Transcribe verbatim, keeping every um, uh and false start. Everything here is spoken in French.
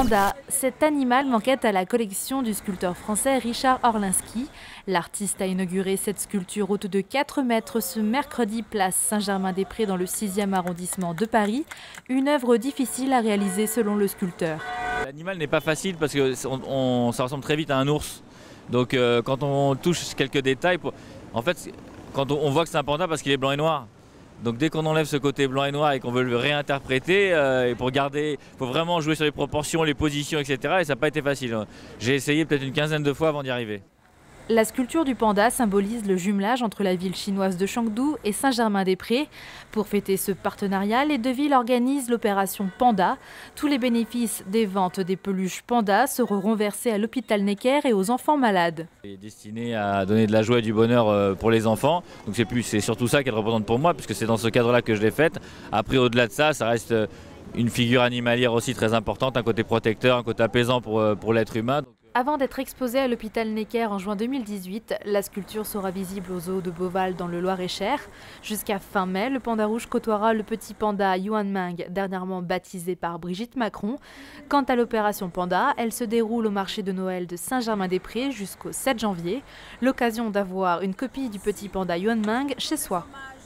Panda, cet animal manquait à la collection du sculpteur français Richard Orlinski. L'artiste a inauguré cette sculpture haute de quatre mètres ce mercredi place Saint-Germain-des-Prés dans le sixième arrondissement de Paris. Une œuvre difficile à réaliser selon le sculpteur. L'animal n'est pas facile parce que on, on, ça ressemble très vite à un ours. Donc euh, quand on touche quelques détails, pour, en fait quand on, on voit que c'est un panda parce qu'il est blanc et noir. Donc dès qu'on enlève ce côté blanc et noir et qu'on veut le réinterpréter, euh, et pour garder, il faut vraiment jouer sur les proportions, les positions, et cetera. Et ça n'a pas été facile. J'ai essayé peut-être une quinzaine de fois avant d'y arriver. La sculpture du panda symbolise le jumelage entre la ville chinoise de Chengdu et Saint-Germain-des-Prés. Pour fêter ce partenariat, les deux villes organisent l'opération Panda. Tous les bénéfices des ventes des peluches panda seront versés à l'hôpital Necker et aux enfants malades. Elle est destinée à donner de la joie et du bonheur pour les enfants. Donc c'est plus, c'est surtout ça qu'elle représente pour moi, puisque c'est dans ce cadre-là que je l'ai faite. Après, au-delà de ça, ça reste une figure animalière aussi très importante, un côté protecteur, un côté apaisant pour, pour l'être humain. Avant d'être exposée à l'hôpital Necker en juin deux mille dix-huit, la sculpture sera visible au zoo de Beauval dans le Loir-et-Cher. Jusqu'à fin mai, le panda rouge côtoiera le petit panda Yuanming, dernièrement baptisé par Brigitte Macron. Quant à l'opération Panda, elle se déroule au marché de Noël de Saint-Germain-des-Prés jusqu'au sept janvier. L'occasion d'avoir une copie du petit panda Yuanming chez soi.